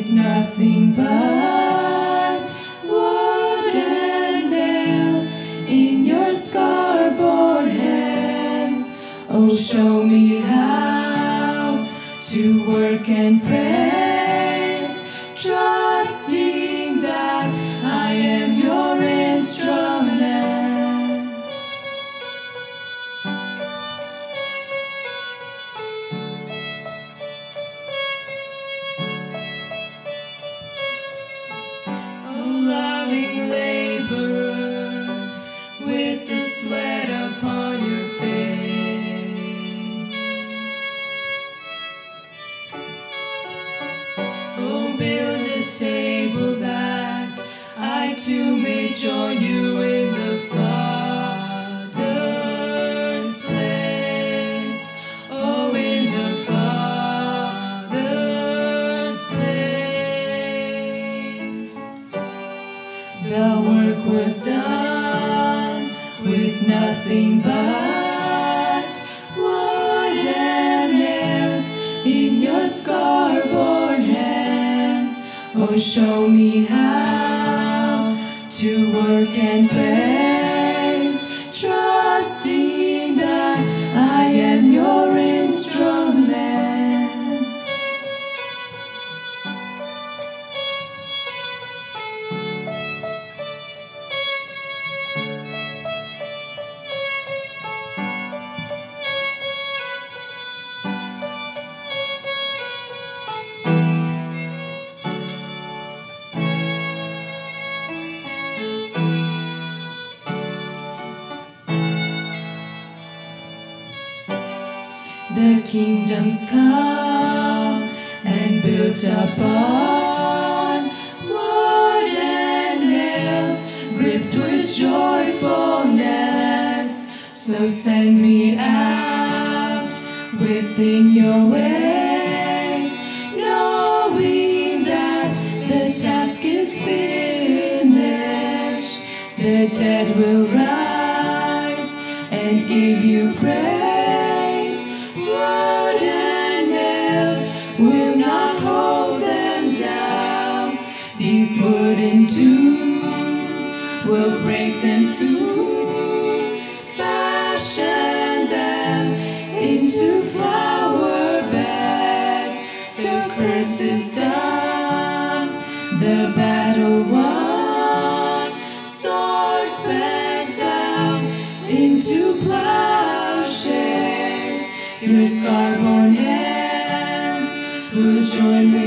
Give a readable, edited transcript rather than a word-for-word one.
with nothing but wood and nails in your scar-borne hands. Oh, show me how to work and praise, trusting that I am your instrument. Loving laborer, with the sweat upon your face. Oh, build a table that I too may join you in the Father's place. Oh, in the Father's place. The work was done with nothing but wood and nails in your scar-borne hands. Oh, show me how to work and praise, trusting that I am your instrument. The kingdoms come and built upon wood and nails, gripped with joyfulness. So send me out within your ways, knowing that the task is finished. The dead will rise and give you praise. Wood and nails will not hold them down. These wooden tools will break them soon, fashion them into flower beds. The curse is done, the battle won, swords bent down into plowshares. Your scar-borne hands will join with